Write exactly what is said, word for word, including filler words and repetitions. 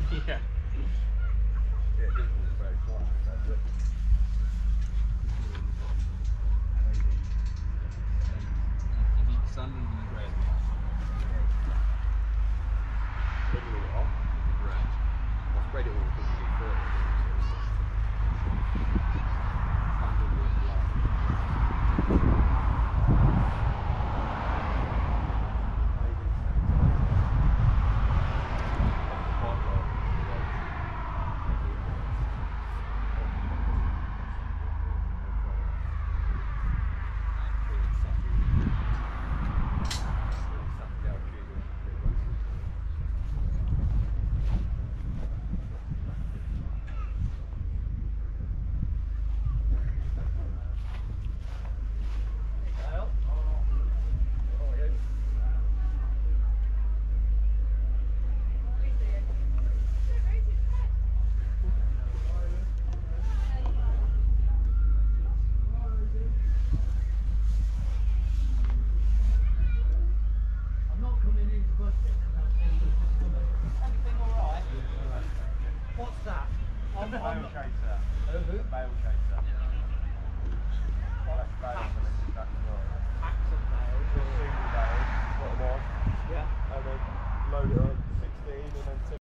Yeah. Yeah, it doesn't look very quiet, does it? You need the sun and the grey. Turn it all off. Right. I'll spread it all because you can feel it. What's that? I'm, Bale I'm not... chaser. Oh, who? Bale chaser. That's bale for this, that's right. Accent bale. Just single bale, put them on, Yeah. and then load it up, sixteen, and then